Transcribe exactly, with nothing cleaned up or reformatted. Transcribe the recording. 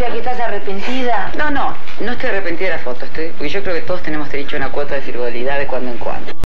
sea que estás arrepentida. No, no, no estoy arrepentida de la foto, estoy, porque yo creo que todos tenemos derecho a una cuota de frivolidad de cuando en cuando.